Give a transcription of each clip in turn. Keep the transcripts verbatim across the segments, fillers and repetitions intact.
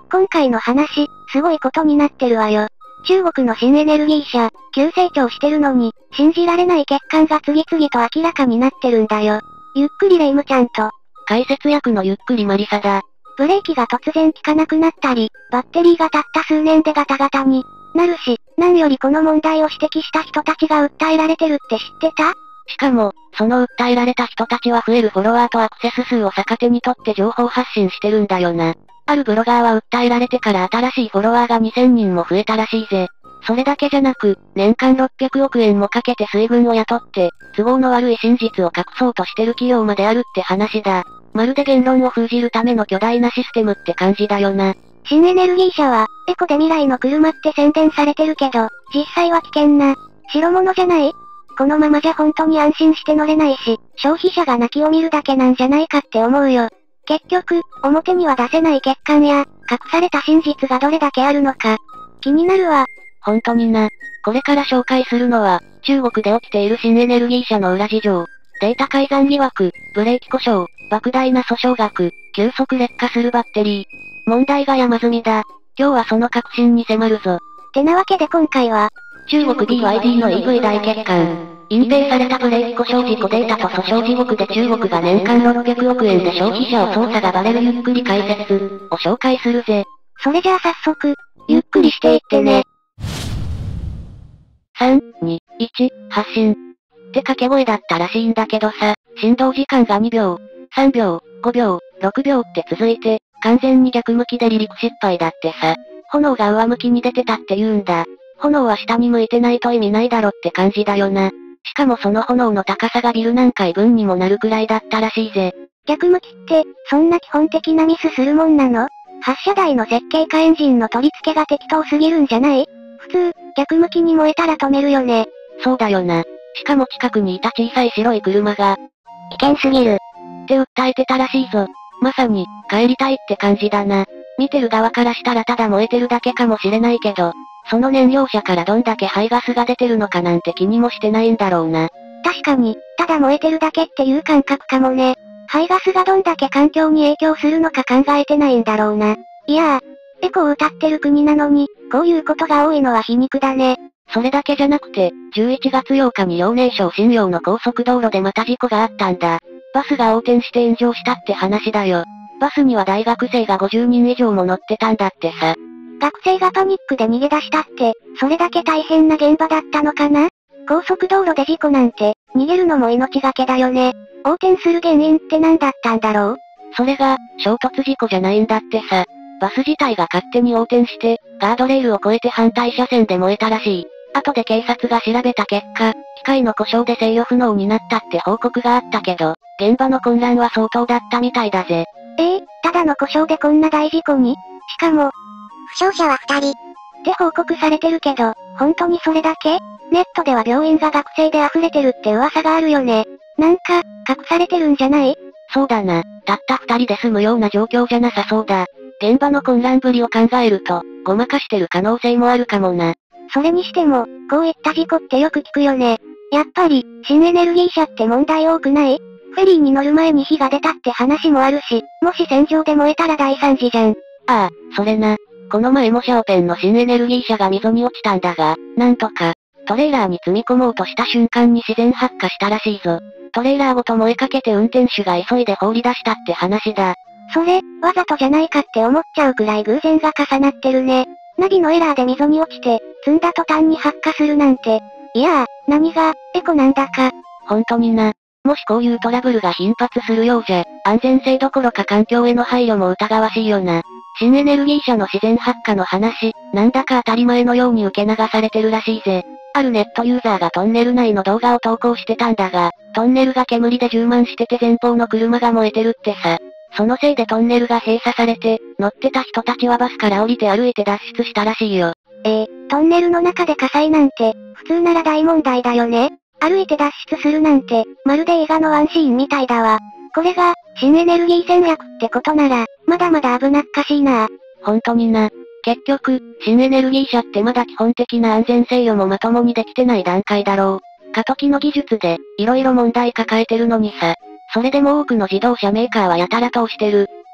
今回の話、すごいことになってるわよ。中国の新エネルギー車、急成長してるのに、信じられない欠陥が次々と明らかになってるんだよ。ゆっくりレイムちゃんと。 解説役のゆっくりマリサだ。 ブレーキが突然効かなくなったり、バッテリーがたった数年でガタガタになるし、何よりこの問題を指摘した人たちが訴えられてるって知ってた？ しかも、その訴えられた人たちは増えるフォロワーとアクセス数を逆手にとって情報発信してるんだよな。あるブロガーは訴えられてから新しいフォロワーがにせんにんも増えたらしいぜ。それだけじゃなく、年間ろっぴゃくおくえんもかけて水軍を雇って、都合の悪い真実を隠そうとしてる企業まであるって話だ。まるで言論を封じるための巨大なシステムって感じだよな。 新エネルギー車は、エコで未来の車って宣伝されてるけど、実際は危険な、代物じゃない？このままじゃ本当に安心して乗れないし、消費者が泣きを見るだけなんじゃないかって思うよ。結局、表には出せない欠陥や、隠された真実がどれだけあるのか、気になるわ。 本当にな。これから紹介するのは、中国で起きている新エネルギー車の裏事情。データ改ざん疑惑、ブレーキ故障、莫大な訴訟額、急速劣化するバッテリー。問題が山積みだ。今日はその核心に迫るぞ。 てなわけで今回は、 中国 ビーワイディー の イーブイ 大欠陥。隠蔽されたブレーキ故障事故データと訴訟地獄で中国が年間ろっぴゃくおくえんで消費者を操作がバレるゆっくり解説を紹介するぜ。 それじゃあ早速、ゆっくりしていってね。 さん、に、いち、発信。って掛け声だったらしいんだけどさ、振動時間がにびょう、さんびょう、ごびょう、ろくびょうって続いて、完全に逆向きで離陸失敗だってさ。炎が上向きに出てたって言うんだ。炎は下に向いてないと意味ないだろって感じだよな。しかもその炎の高さがビル何階分にもなるくらいだったらしいぜ。 逆向きって、そんな基本的なミスするもんなの？発射台の設計かエンジンの取り付けが適当すぎるんじゃない？普通、逆向きに燃えたら止めるよね。 そうだよな。しかも近くにいた小さい白い車が、 危険すぎる。 って訴えてたらしいぞ。まさに、帰りたいって感じだな。見てる側からしたらただ燃えてるだけかもしれないけど、その燃料車からどんだけ排ガスが出てるのかなんて気にもしてないんだろうな。 確かに、ただ燃えてるだけっていう感覚かもね。排ガスがどんだけ環境に影響するのか考えてないんだろうな。いやー、エコを謳ってる国なのに、こういうことが多いのは皮肉だね。 それだけじゃなくて、じゅういちがつようかに遼寧省信陽の高速道路でまた事故があったんだ。バスが横転して炎上したって話だよ。バスには大学生がごじゅうにん以上も乗ってたんだってさ。 学生がパニックで逃げ出したって、それだけ大変な現場だったのかな？高速道路で事故なんて、逃げるのも命がけだよね。横転する原因って何だったんだろう？ それが、衝突事故じゃないんだってさ。バス自体が勝手に横転して、ガードレールを越えて反対車線で燃えたらしい。後で警察が調べた結果、機械の故障で制御不能になったって報告があったけど、現場の混乱は相当だったみたいだぜ。 ええー、ただの故障でこんな大事故に？しかも、負傷者はふたり。って報告されてるけど、本当にそれだけ？ネットでは病院が学生で溢れてるって噂があるよね。なんか、隠されてるんじゃない？ そうだな。たった二人で済むような状況じゃなさそうだ。現場の混乱ぶりを考えると、ごまかしてる可能性もあるかもな。 それにしても、こういった事故ってよく聞くよね。やっぱり、新エネルギー車って問題多くない？フェリーに乗る前に火が出たって話もあるし、もし戦場で燃えたら大惨事じゃん。 ああ、それな。この前もシャオペンの新エネルギー車が溝に落ちたんだが、なんとか、トレーラーに積み込もうとした瞬間に自然発火したらしいぞ。トレーラーごと燃えかけて運転手が急いで放り出したって話だ。 それ、わざとじゃないかって思っちゃうくらい偶然が重なってるね。ナビのエラーで溝に落ちて、積んだ途端に発火するなんて。いやー、何が、エコなんだか。 本当にな。もしこういうトラブルが頻発するようじゃ、安全性どころか環境への配慮も疑わしいよな。新エネルギー車の自然発火の話、なんだか当たり前のように受け流されてるらしいぜ。あるネットユーザーがトンネル内の動画を投稿してたんだが、トンネルが煙で充満してて前方の車が燃えてるってさ。そのせいでトンネルが閉鎖されて、乗ってた人たちはバスから降りて歩いて脱出したらしいよ。 えー、トンネルの中で火災なんて、普通なら大問題だよね。歩いて脱出するなんて、まるで映画のワンシーンみたいだわ。これが、新エネルギー戦略ってことなら、まだまだ危なっかしいな。 本当にな。結局、新エネルギー車ってまだ基本的な安全制御もまともにできてない段階だろう。過渡期の技術で、色々問題抱えてるのにさ。それでも多くの自動車メーカーはやたらと押してる。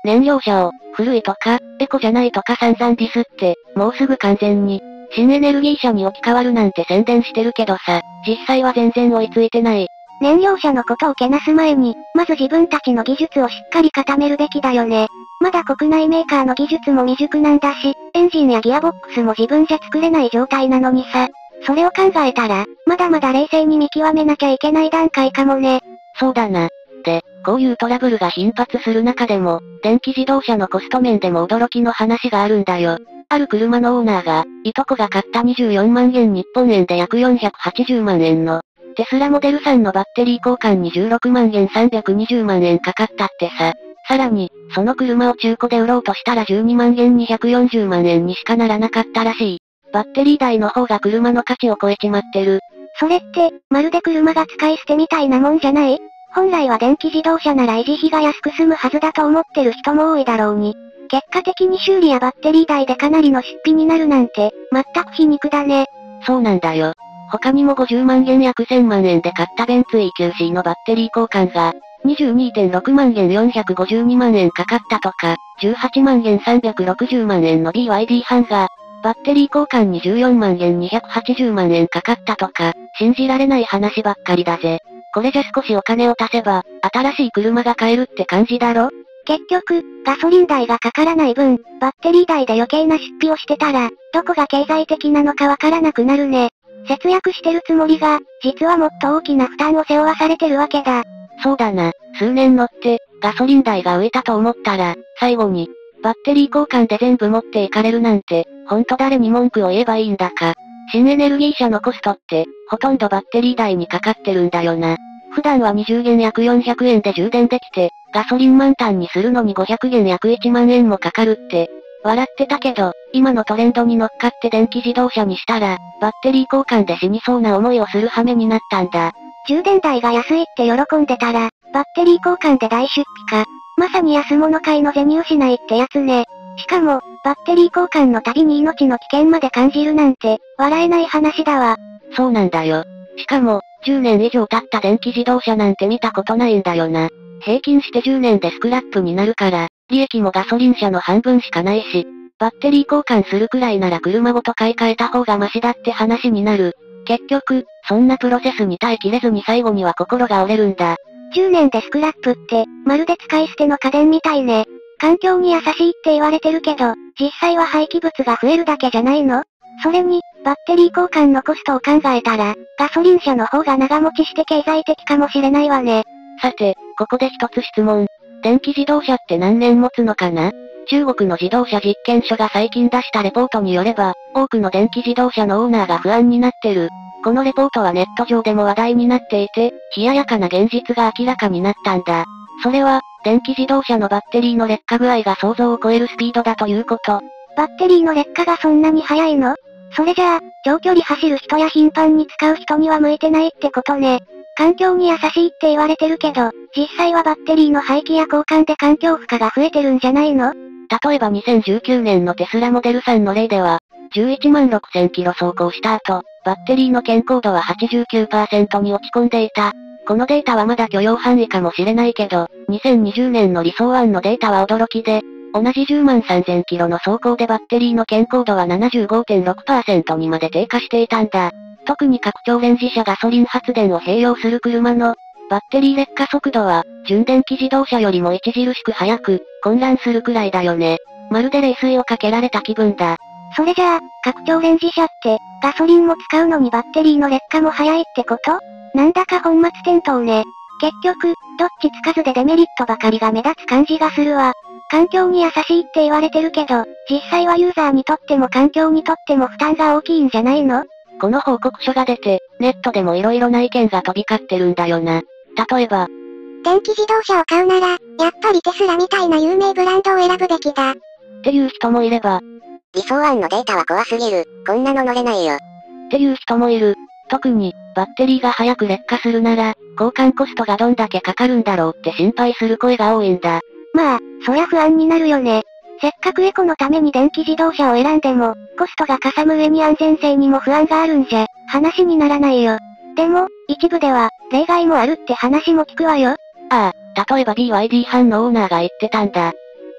燃料車を、古いとか、エコじゃないとか散々ディスって、もうすぐ完全に、新エネルギー車に置き換わるなんて宣伝してるけどさ、実際は全然追いついてない。 燃料車のことをけなす前に、まず自分たちの技術をしっかり固めるべきだよね。まだ国内メーカーの技術も未熟なんだし、エンジンやギアボックスも自分じゃ作れない状態なのにさ。それを考えたら、まだまだ冷静に見極めなきゃいけない段階かもね。 そうだな。で、こういうトラブルが頻発する中でも、電気自動車のコスト面でも驚きの話があるんだよ。ある車のオーナーが、いとこが買ったにじゅうよんまんえん日本円で約よんひゃくはちじゅうまんえんの、テスラモデルさんのバッテリー交換にじゅうろくまんえんさんびゃくにじゅうまんえんかかったってさ。さらに、その車を中古で売ろうとしたらじゅうにまんえんにひゃくよんじゅうまんえんにしかならなかったらしい。バッテリー代の方が車の価値を超えちまってる。 それって、まるで車が使い捨てみたいなもんじゃない？本来は電気自動車なら維持費が安く済むはずだと思ってる人も多いだろうに。結果的に修理やバッテリー代でかなりの出費になるなんて、全く皮肉だね。 そうなんだよ。他にもごじゅうまんえん約せんまんえんで買ったベンツ イーキューシー のバッテリー交換が、にじゅうにてんろくまんえんよんひゃくごじゅうにまんえんかかったとか、じゅうはちまんえんさんびゃくろくじゅうまんえんの ビーワイディー ハンガー、バッテリー交換にじゅうよんまんえんにひゃくはちじゅうまんえんかかったとか、信じられない話ばっかりだぜ。これじゃ少しお金を足せば、新しい車が買えるって感じだろ？ 結局、ガソリン代がかからない分、バッテリー代で余計な出費をしてたら、どこが経済的なのかわからなくなるね。節約してるつもりが、実はもっと大きな負担を背負わされてるわけだ。 そうだな。数年乗って、ガソリン代が浮いたと思ったら、最後に、バッテリー交換で全部持っていかれるなんて、ほんと誰に文句を言えばいいんだか。新エネルギー車のコストって、ほとんどバッテリー代にかかってるんだよな。普段はにじゅうげん約よんひゃくえんで充電できて、ガソリン満タンにするのにごひゃくげん約いちまんえんもかかるって。笑ってたけど、今のトレンドに乗っかって電気自動車にしたら、バッテリー交換で死にそうな思いをする羽目になったんだ。 充電代が安いって喜んでたら、バッテリー交換で大出費か。まさに安物買いの銭失いってやつね。しかも、バッテリー交換のたびに命の危険まで感じるなんて、笑えない話だわ。 そうなんだよ。しかも、じゅうねん以上経った電気自動車なんて見たことないんだよな。平均してじゅうねんでスクラップになるから、利益もガソリン車の半分しかないし、バッテリー交換するくらいなら車ごと買い替えた方がマシだって話になる。結局、そんなプロセスに耐えきれずに最後には心が折れるんだ。 じゅうねんでスクラップって、まるで使い捨ての家電みたいね。環境に優しいって言われてるけど、実際は廃棄物が増えるだけじゃないの？それに、バッテリー交換のコストを考えたら、ガソリン車の方が長持ちして経済的かもしれないわね。 さて、ここで一つ質問。電気自動車って何年持つのかな？中国の自動車実験所が最近出したレポートによれば、多くの電気自動車のオーナーが不安になってる。このレポートはネット上でも話題になっていて、冷ややかな現実が明らかになったんだ。それは、電気自動車のバッテリーの劣化具合が想像を超えるスピードだということ。 バッテリーの劣化がそんなに早いの？それじゃあ、長距離走る人や頻繁に使う人には向いてないってことね。環境に優しいって言われてるけど、実際はバッテリーの廃棄や交換で環境負荷が増えてるんじゃないの？ 例えばにせんじゅうきゅうねんのテスラモデルさんの例では、じゅういちまんろくせんキロ走行した後、バッテリーの健康度は はちじゅうきゅうパーセント に落ち込んでいた。このデータはまだ許容範囲かもしれないけど、にせんにじゅうねんの理想案のデータは驚きで、同じじゅうまんさんぜんキロの走行でバッテリーの健康度は ななじゅうごてんろくパーセント にまで低下していたんだ。特に拡張レンジ車ガソリン発電を併用する車の、バッテリー劣化速度は、純電気自動車よりも著しく速く、混乱するくらいだよね。まるで冷水をかけられた気分だ。 それじゃあ、拡張レンジ車って、ガソリンも使うのにバッテリーの劣化も早いってこと？なんだか本末転倒ね。結局、どっちつかずでデメリットばかりが目立つ感じがするわ。環境に優しいって言われてるけど、実際はユーザーにとっても環境にとっても負担が大きいんじゃないの？ この報告書が出て、ネットでも色々な意見が飛び交ってるんだよな。例えば、 電気自動車を買うなら、やっぱりテスラみたいな有名ブランドを選ぶべきだ。 っていう人もいれば、 理想案のデータは怖すぎる、こんなの乗れないよ。 っていう人もいる。特に、バッテリーが早く劣化するなら、交換コストがどんだけかかるんだろうって心配する声が多いんだ。 まあ、そりゃ不安になるよね。せっかくエコのために電気自動車を選んでも、コストがかさむ上に安全性にも不安があるんじゃ、話にならないよ。でも、一部では、例外もあるって話も聞くわよ。 ああ、例えば ビーワイディー 班のオーナーが言ってたんだ。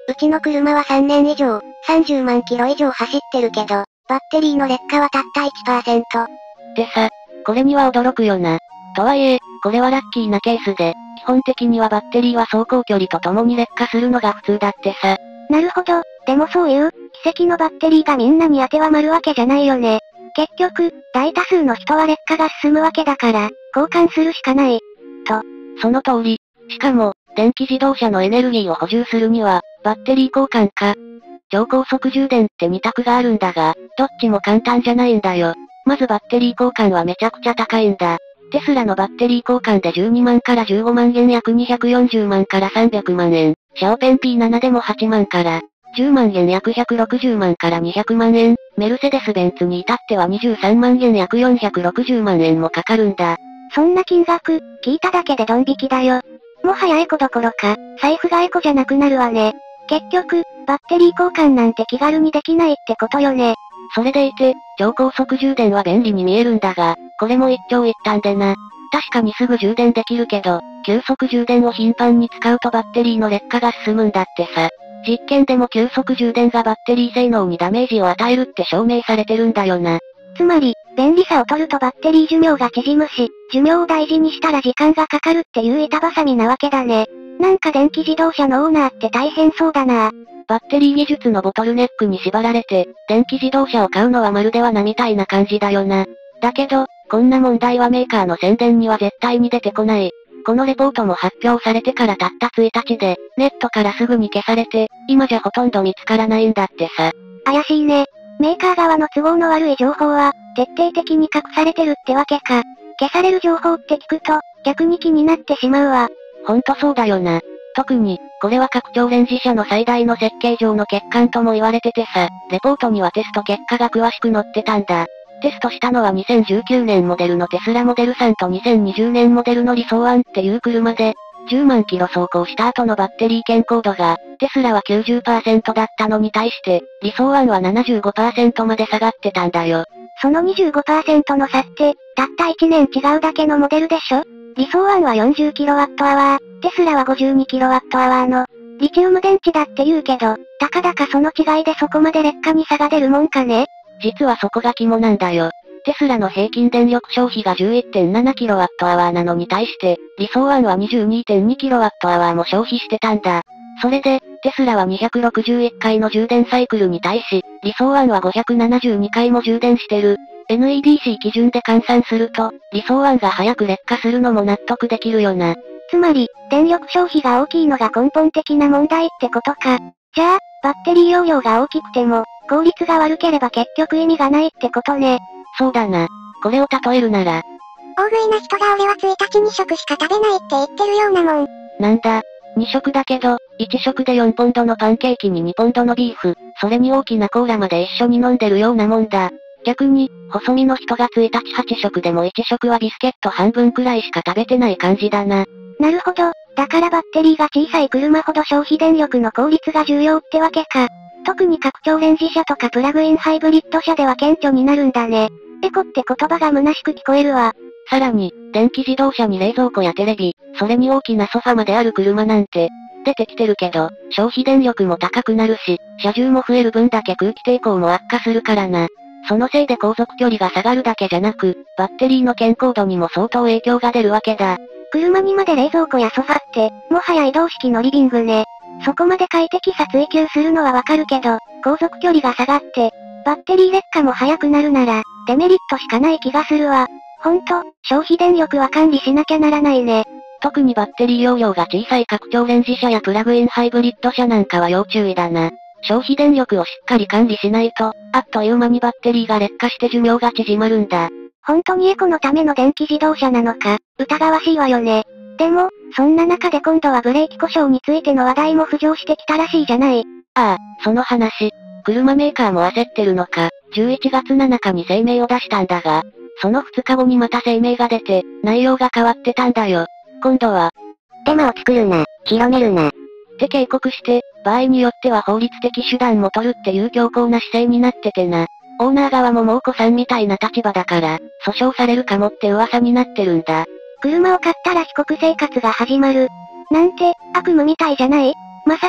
うちの車はさんねん以上、さんじゅうまんキロ以上走ってるけど、バッテリーの劣化はたった いちパーセント。 でさ、これには驚くよな。とはいえ、これはラッキーなケースで、基本的にはバッテリーは走行距離とともに劣化するのが普通だってさ。 なるほど、でもそういう、奇跡のバッテリーがみんなに当てはまるわけじゃないよね。結局、大多数の人は劣化が進むわけだから、交換するしかない。と。 その通り。しかも、電気自動車のエネルギーを補充するには、バッテリー交換か、超高速充電ってに択があるんだが、どっちも簡単じゃないんだよ。まずバッテリー交換はめちゃくちゃ高いんだ。テスラのバッテリー交換でじゅうにまんからじゅうごまんえん約にひゃくよんじゅうまんからさんびゃくまんえん。シャオペン ピーセブン でもはちまんからじゅうまんえん約ひゃくろくじゅうまんからにひゃくまんえん。メルセデスベンツに至ってはにじゅうさんまんえん約よんひゃくろくじゅうまんえんもかかるんだ。 そんな金額、聞いただけでドン引きだよ。もはやエコどころか、財布がエコじゃなくなるわね。結局、バッテリー交換なんて気軽にできないってことよね。 それでいて、超高速充電は便利に見えるんだが、これも一長一短でな。確かにすぐ充電できるけど、急速充電を頻繁に使うとバッテリーの劣化が進むんだってさ。実験でも急速充電がバッテリー性能にダメージを与えるって証明されてるんだよな。 つまり、便利さを取るとバッテリー寿命が縮むし、寿命を大事にしたら時間がかかるっていう板挟みなわけだね。なんか電気自動車のオーナーって大変そうだな。 バッテリー技術のボトルネックに縛られて、電気自動車を買うのはまるで罠みたいな感じだよな。だけど、こんな問題はメーカーの宣伝には絶対に出てこない。このレポートも発表されてからたったついたちで、ネットからすぐに消されて、今じゃほとんど見つからないんだってさ。 怪しいね。メーカー側の都合の悪い情報は、徹底的に隠されてるってわけか。消される情報って聞くと、逆に気になってしまうわ。 ほんとそうだよな。特に、これは拡張レンジ車の最大の設計上の欠陥とも言われててさ、レポートにはテスト結果が詳しく載ってたんだ。テストしたのはにせんじゅうきゅうねんモデルのテスラモデルさんとにせんにじゅうねんモデルの理想ワンっていう車で、じゅうまんキロ走行した後のバッテリー健康度が、テスラは きゅうじゅっパーセント だったのに対して、理想ワンは ななじゅうごパーセント まで下がってたんだよ。 その にじゅうごパーセント の差って、たったいちねん違うだけのモデルでしょ？理想ワンは よんじゅうキロワットアワー、テスラは ごじゅうにキロワットアワーの、リチウム電池だって言うけど、たかだかその違いでそこまで劣化に差が出るもんかね？ 実はそこが肝なんだよ。テスラの平均電力消費が じゅういってんななキロワットアワーなのに対して、理想ワンは にじゅうにてんにキロワットアワーも消費してたんだ。それで、テスラはにひゃくろくじゅういっかいの充電サイクルに対し、理想ワンはごひゃくななじゅうにかいも充電してる。エヌイーディーシー 基準で換算すると、理想ワンが早く劣化するのも納得できるよな。 つまり、電力消費が大きいのが根本的な問題ってことか。じゃあ、バッテリー容量が大きくても、効率が悪ければ結局意味がないってことね。 そうだな。これを例えるなら。 大食いな人が俺はついたちに食しか食べないって言ってるようなもん。 なんだ。に食だけど、いち食でよんポンドのパンケーキににポンドのビーフ、それに大きなコーラまで一緒に飲んでるようなもんだ。逆に、細身の人がついたちはち食でもいち食はビスケット半分くらいしか食べてない感じだな。 なるほど。だからバッテリーが小さい車ほど消費電力の効率が重要ってわけか。特に拡張レンジ車とかプラグインハイブリッド車では顕著になるんだね。エコって言葉が虚しく聞こえるわ。 さらに、電気自動車に冷蔵庫やテレビ、それに大きなソファまである車なんて、出てきてるけど、消費電力も高くなるし、車重も増える分だけ空気抵抗も悪化するからな。そのせいで航続距離が下がるだけじゃなく、バッテリーの健康度にも相当影響が出るわけだ。 車にまで冷蔵庫やソファって、もはや移動式のリビングね。そこまで快適さ追求するのはわかるけど、航続距離が下がって、バッテリー劣化も早くなるなら、デメリットしかない気がするわ。ほんと、消費電力は管理しなきゃならないね。 特にバッテリー容量が小さい拡張レンジ車やプラグインハイブリッド車なんかは要注意だな。消費電力をしっかり管理しないと、あっという間にバッテリーが劣化して寿命が縮まるんだ。 本当にエコのための電気自動車なのか、疑わしいわよね。でも、そんな中で今度はブレーキ故障についての話題も浮上してきたらしいじゃない。 ああ、その話。車メーカーも焦ってるのか、じゅういちがつなのかに声明を出したんだが、そのふつかごにまた声明が出て、内容が変わってたんだよ。今度は、 デマを作るな、広めるな。 って警告して、場合によっては法律的手段も取るっていう強硬な姿勢になっててな。オーナー側も猛虎さんみたいな立場だから、訴訟されるかもって噂になってるんだ。 車を買ったら被告生活が始まる。なんて、悪夢みたいじゃない？まさか、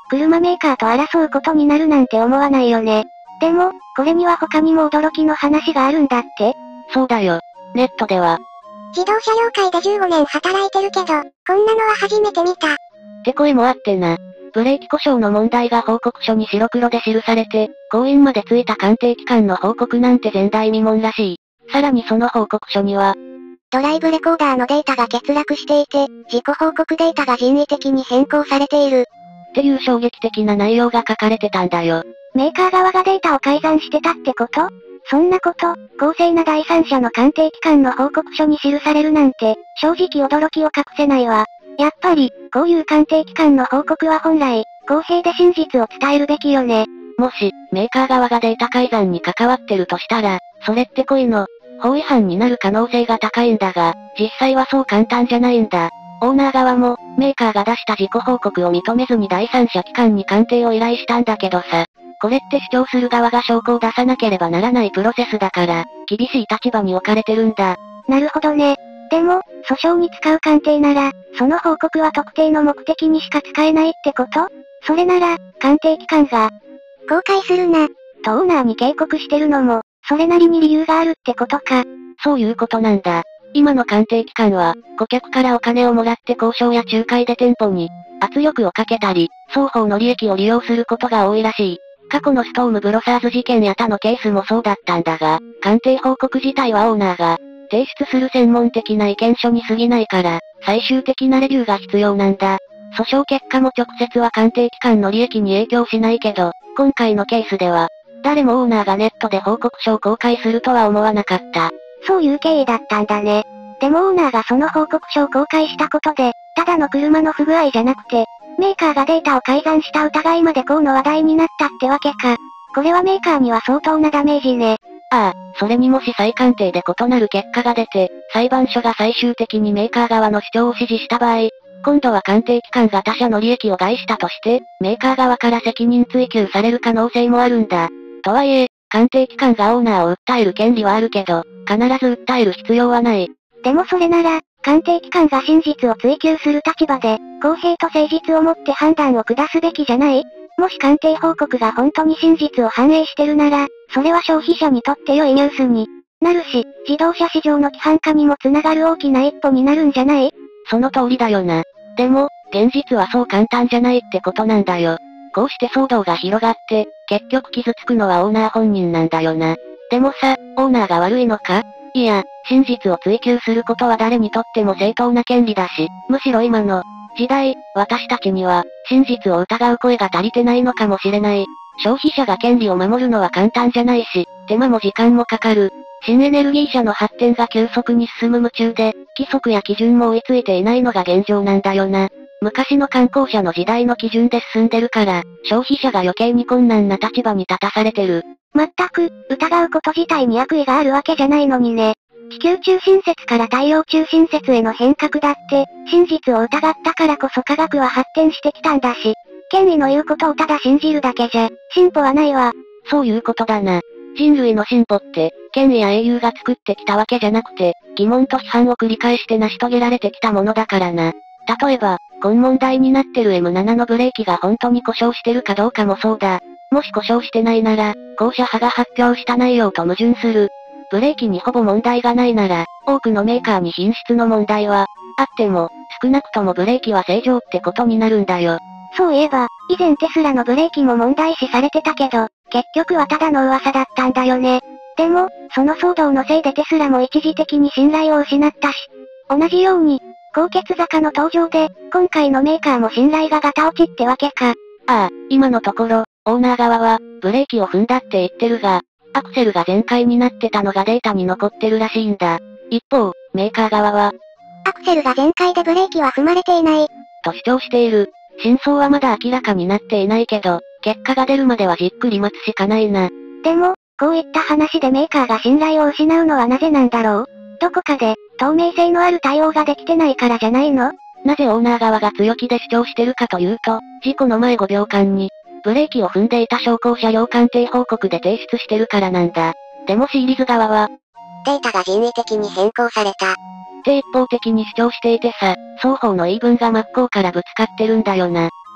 車メーカーと争うことになるなんて思わないよね。でも、これには他にも驚きの話があるんだって？ そうだよ。ネットでは。 自動車業界でじゅうごねん働いてるけど、こんなのは初めて見た。 って声もあってな。ブレーキ故障の問題が報告書に白黒で記されて、婚姻までついた鑑定機関の報告なんて前代未聞らしい。さらにその報告書には、 ドライブレコーダーのデータが欠落していて、事故報告データが人為的に変更されている。 っていう衝撃的な内容が書かれてたんだよ。 メーカー側がデータを改ざんしてたってこと？そんなこと、公正な第三者の鑑定機関の報告書に記されるなんて、正直驚きを隠せないわ。やっぱり、こういう鑑定機関の報告は本来、公平で真実を伝えるべきよね。 もし、メーカー側がデータ改ざんに関わってるとしたら、それって故意の、法違反になる可能性が高いんだが、実際はそう簡単じゃないんだ。オーナー側も、メーカーが出した事故報告を認めずに第三者機関に鑑定を依頼したんだけどさ。これって主張する側が証拠を出さなければならないプロセスだから、厳しい立場に置かれてるんだ。 なるほどね。でも、訴訟に使う鑑定なら、その報告は特定の目的にしか使えないってこと？それなら、鑑定機関が、 公開するな。 とオーナーに警告してるのも、それなりに理由があるってことか。 そういうことなんだ。今の鑑定機関は、顧客からお金をもらって交渉や仲介で店舗に、圧力をかけたり、双方の利益を利用することが多いらしい。過去のストームブロサーズ事件や他のケースもそうだったんだが、鑑定報告自体はオーナーが、提出する専門的な意見書に過ぎないから、最終的なレビューが必要なんだ。訴訟結果も直接は鑑定機関の利益に影響しないけど、今回のケースでは、誰もオーナーがネットで報告書を公開するとは思わなかった。 そういう経緯だったんだね。でもオーナーがその報告書を公開したことで、ただの車の不具合じゃなくて、メーカーがデータを改ざんした疑いまで公の話題になったってわけか。これはメーカーには相当なダメージね。 ああ、それにもし再鑑定で異なる結果が出て、裁判所が最終的にメーカー側の主張を支持した場合、今度は鑑定機関が他社の利益を害したとして、メーカー側から責任追及される可能性もあるんだ。とはいえ、鑑定機関がオーナーを訴える権利はあるけど、必ず訴える必要はない。 でもそれなら、鑑定機関が真実を追求する立場で、公平と誠実をもって判断を下すべきじゃない？もし鑑定報告が本当に真実を反映してるなら、それは消費者にとって良いニュースになるし、自動車市場の規範化にもつながる大きな一歩になるんじゃない？ その通りだよな。でも、現実はそう簡単じゃないってことなんだよ。こうして騒動が広がって、結局傷つくのはオーナー本人なんだよな。でもさ、オーナーが悪いのか？いや、真実を追求することは誰にとっても正当な権利だし、むしろ今の時代、私たちには、真実を疑う声が足りてないのかもしれない。消費者が権利を守るのは簡単じゃないし、手間も時間もかかる。新エネルギー車の発展が急速に進む夢中で、規則や基準も追いついていないのが現状なんだよな。昔の観光車の時代の基準で進んでるから、消費者が余計に困難な立場に立たされてる。 まったく、疑うこと自体に悪意があるわけじゃないのにね。地球中心説から太陽中心説への変革だって、真実を疑ったからこそ科学は発展してきたんだし、権威の言うことをただ信じるだけじゃ、進歩はないわ。 そういうことだな。人類の進歩って、権威や英雄が作ってきたわけじゃなくて、疑問と批判を繰り返して成し遂げられてきたものだからな。例えば、今問題になってる エムなな のブレーキが本当に故障してるかどうかもそうだ。もし故障してないなら、公社派が発表した内容と矛盾する。ブレーキにほぼ問題がないなら、多くのメーカーに品質の問題は、あっても、少なくともブレーキは正常ってことになるんだよ。 そういえば、以前テスラのブレーキも問題視されてたけど、結局はただの噂だったんだよね。でも、その騒動のせいでテスラも一時的に信頼を失ったし、同じように、高血坂の登場で、今回のメーカーも信頼がガタ落ちってわけか。 ああ、今のところ、オーナー側は、ブレーキを踏んだって言ってるが、アクセルが全開になってたのがデータに残ってるらしいんだ。一方、メーカー側は、 アクセルが全開でブレーキは踏まれていない。 と主張している。真相はまだ明らかになっていないけど、結果が出るまではじっくり待つしかないな。 でも、こういった話でメーカーが信頼を失うのはなぜなんだろう？どこかで、透明性のある対応ができてないからじゃないの？ なぜオーナー側が強気で主張してるかというと、事故の前ごびょうかんに、ブレーキを踏んでいた証拠を車両鑑定報告で提出してるからなんだ。でもシーリズ側は、 データが人為的に変更された。 って一方的に主張していてさ、双方の言い分が真っ向からぶつかってるんだよな。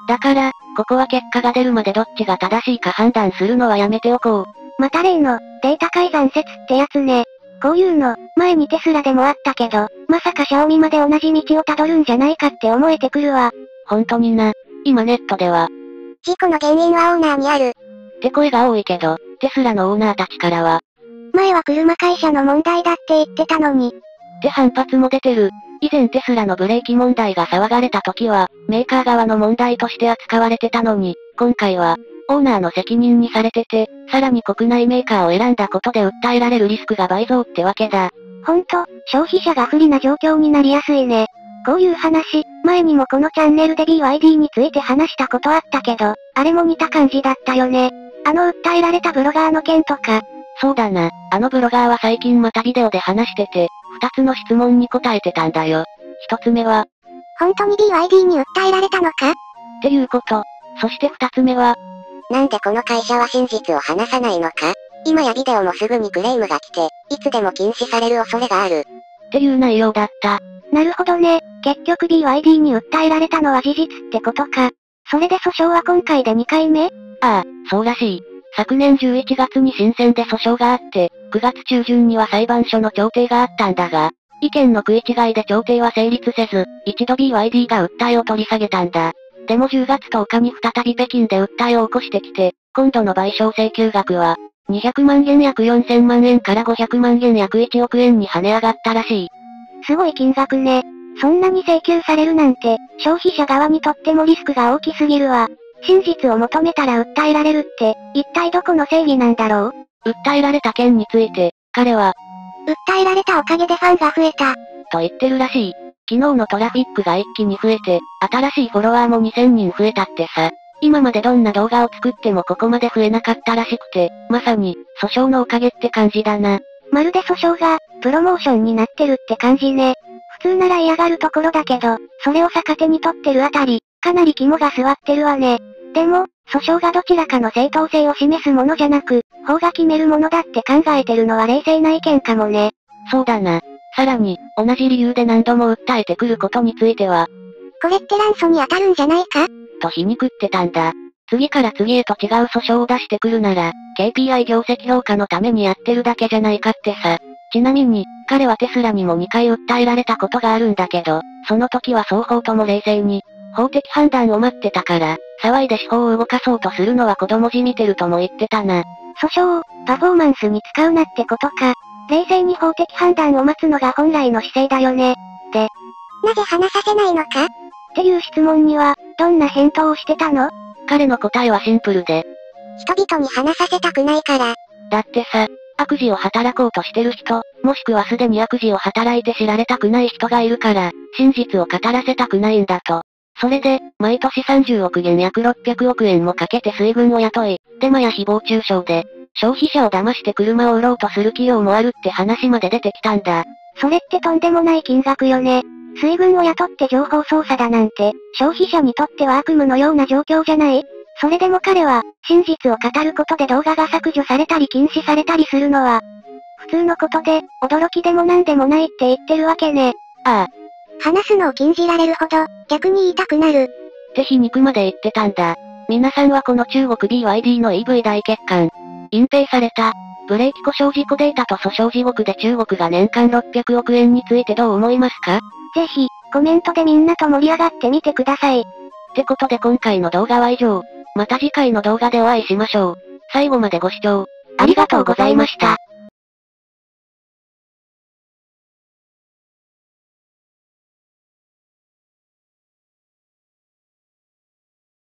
だから、ここは結果が出るまでどっちが正しいか判断するのはやめておこう。 また例の、データ改ざん説ってやつね。こういうの、前にテスラでもあったけど、まさかシャオミまで同じ道をたどるんじゃないかって思えてくるわ。 ほんとにな。今ネットでは、 事故の原因はオーナーにある。 って声が多いけど、テスラのオーナーたちからは、 前は車会社の問題だって言ってたのに。 って反発も出てる。以前テスラのブレーキ問題が騒がれた時は、メーカー側の問題として扱われてたのに、今回は、オーナーの責任にされてて、さらに国内メーカーを選んだことで訴えられるリスクが倍増ってわけだ。 ほんと、消費者が不利な状況になりやすいね。こういう話、前にもこのチャンネルで ビーワイディー について話したことあったけど、あれも似た感じだったよね。あの訴えられたブロガーの件とか。 そうだな、あのブロガーは最近またビデオで話してて、二つの質問に答えてたんだよ。一つ目は、 本当に ビーワイディー に訴えられたのかっていうこと。そして二つ目は、 なんでこの会社は真実を話さないのか今やビデオもすぐにクレームが来て、いつでも禁止される恐れがある。 っていう内容だった。 なるほどね。結局 ビーワイディー に訴えられたのは事実ってことか。それで訴訟は今回でにかいめ？ ああ、そうらしい。昨年じゅういちがつに新鮮で訴訟があって、くがつ中旬には裁判所の調停があったんだが、意見の食い違いで調停は成立せず、一度 ビーワイディー が訴えを取り下げたんだ。でもじゅうがつとおかに再び北京で訴えを起こしてきて、今度の賠償請求額は、にひゃくまんえん約よんせんまんえんからごひゃくまんえん約いちおくえんに跳ね上がったらしい。 すごい金額ね。そんなに請求されるなんて、消費者側にとってもリスクが大きすぎるわ。真実を求めたら訴えられるって、一体どこの正義なんだろう？ 訴えられた件について、彼は、 訴えられたおかげでファンが増えた。 と言ってるらしい。昨日のトラフィックが一気に増えて、新しいフォロワーもにせんにん増えたってさ。今までどんな動画を作ってもここまで増えなかったらしくて、まさに、訴訟のおかげって感じだな。 まるで訴訟が、プロモーションになってるって感じね。普通なら嫌がるところだけど、それを逆手に取ってるあたり、かなり肝が据わってるわね。でも、訴訟がどちらかの正当性を示すものじゃなく、法が決めるものだって考えてるのは冷静な意見かもね。 そうだな。さらに、同じ理由で何度も訴えてくることについては、 これって乱訴に当たるんじゃないかと皮肉ってたんだ。次から次へと違う訴訟を出してくるなら、ケーピーアイ 業績評価のためにやってるだけじゃないかってさ。ちなみに、彼はテスラにもにかい訴えられたことがあるんだけど、その時は双方とも冷静に、法的判断を待ってたから、騒いで司法を動かそうとするのは子供じみてるとも言ってたな。 訴訟を、パフォーマンスに使うなってことか。冷静に法的判断を待つのが本来の姿勢だよね。で、 なぜ話させないのかっていう質問には、どんな返答をしてたの？ 彼の答えはシンプルで。 人々に話させたくないから。 だってさ、悪事を働こうとしてる人、もしくはすでに悪事を働いて知られたくない人がいるから、真実を語らせたくないんだと。それで、毎年さんじゅうおくえん約ろっぴゃくおくえんもかけて水軍を雇い、デマや誹謗中傷で、消費者を騙して車を売ろうとする企業もあるって話まで出てきたんだ。 それってとんでもない金額よね。水軍を雇って情報操作だなんて、消費者にとっては悪夢のような状況じゃない？それでも彼は、真実を語ることで動画が削除されたり禁止されたりするのは、普通のことで、驚きでもなんでもないって言ってるわけね。 ああ。 話すのを禁じられるほど、逆に言いたくなる。 って皮肉まで言ってたんだ。皆さんはこの中国 ビーワイディー の イーブイ 大欠陥。隠蔽された、ブレーキ故障事故データと訴訟地獄で中国が年間ろっぴゃくおくえんについてどう思いますか？ ぜひ、コメントでみんなと盛り上がってみてください。 ってことで今回の動画は以上。また次回の動画でお会いしましょう。最後までご視聴、 ありがとうございました。